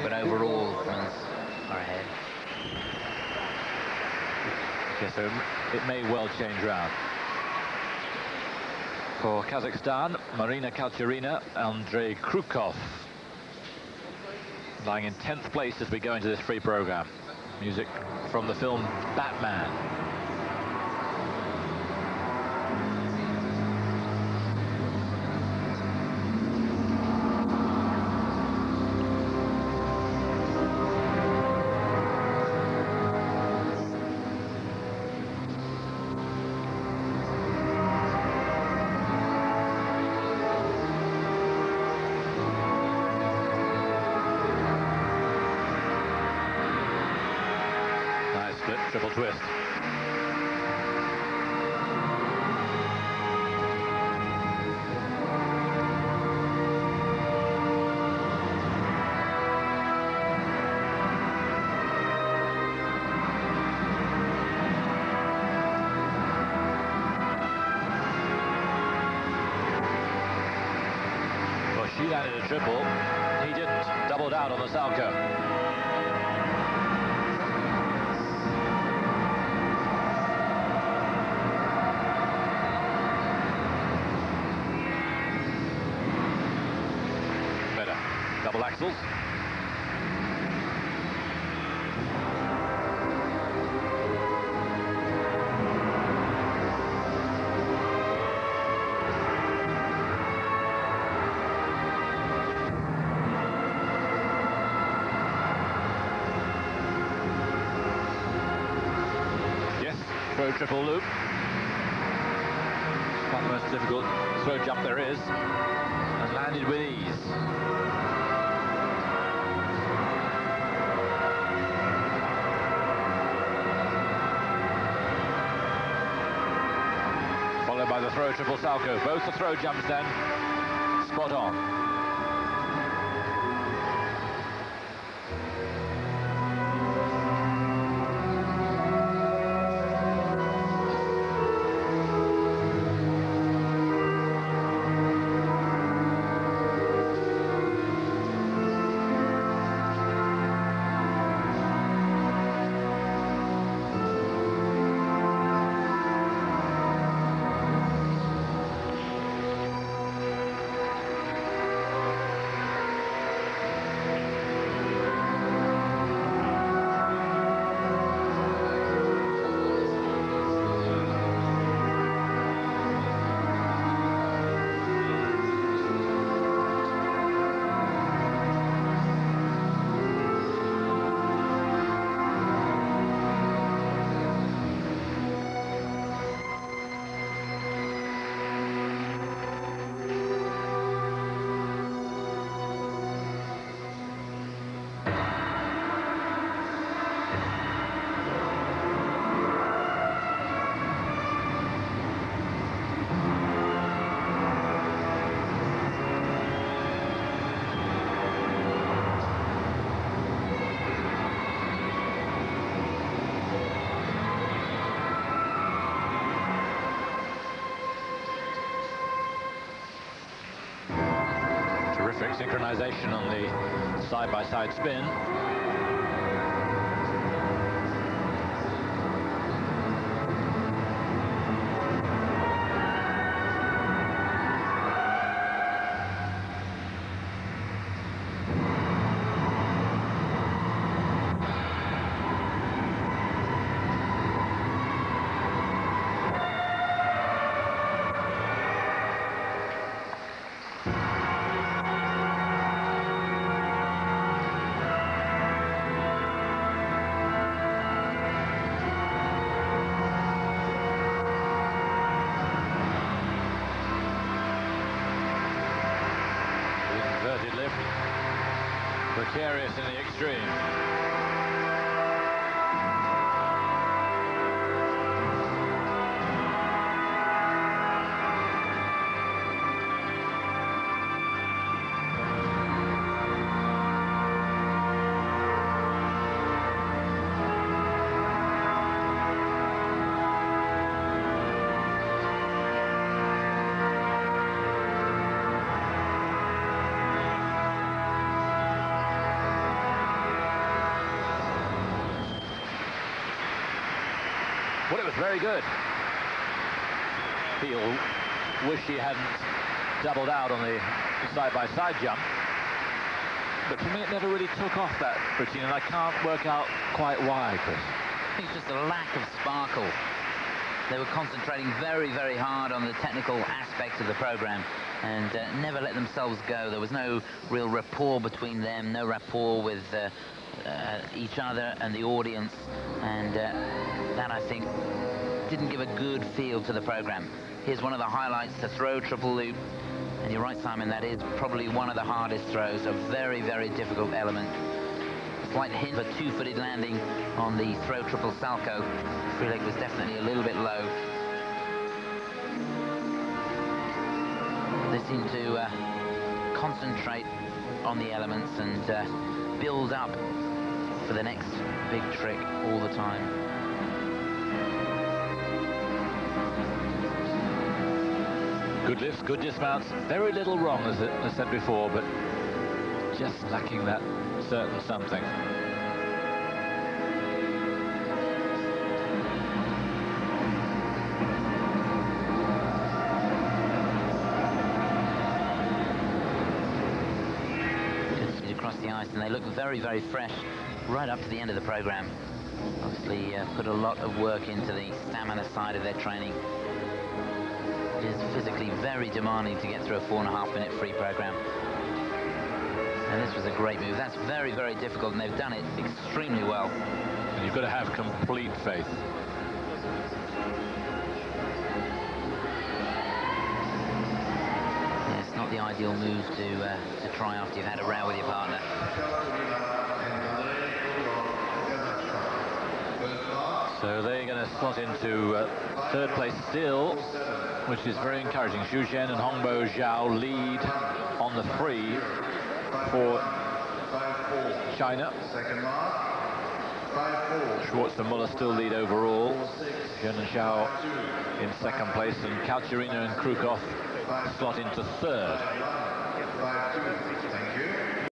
even overall are ahead. Okay, so it may well change round. For Kazakhstan, Mariana Khalturina, Andrei Khrukov, lying in 10th place as we go into this free program. Music from the film Batman. Triple twist. Well, she landed a triple. He didn't. Doubled out on the salchow. Double axles. Yes, throw triple loop. About the most difficult throw jump there is, and landed with ease. Followed by the throw triple salchow. Both the throw jumps then spot on. Terrific synchronization on the side-by-side spin. Precarious in the extreme. Well, it was very good. He'll wish he hadn't doubled out on the side-by-side jump. But for me, it never really took off, that routine, and I can't work out quite why, Chris. I think it's just a lack of sparkle. They were concentrating very, very hard on the technical aspects of the program and never let themselves go. There was no real rapport between them, no rapport with each other and the audience, and that, I think, didn't give a good feel to the program. Here's one of the highlights, the throw triple loop. And you're right, Simon, that is probably one of the hardest throws, a very, very difficult element. Slight hint of a two-footed landing on the throw triple salchow. Free leg was definitely a little bit low. They seem to concentrate on the elements and build up for the next big trick all the time. Good lifts, good dismounts, very little wrong, as I said before, but just lacking that certain something. Just across the ice, and they look very, very fresh right up to the end of the program. Obviously put a lot of work into the stamina side of their training. It is physically very demanding to get through a 4.5-minute free program. And this was a great move. That's very, very difficult, and they've done it extremely well. And you've got to have complete faith. Yeah, it's not the ideal move to try after you've had a row with your partner. So they're going to slot into third place still, which is very encouraging. Xu Zhen and Hongbo Zhao lead on the free for China. Schwartz and Muller still lead overall. Zhen and Zhao in second place, and Khalturina and Khrukov slot into third.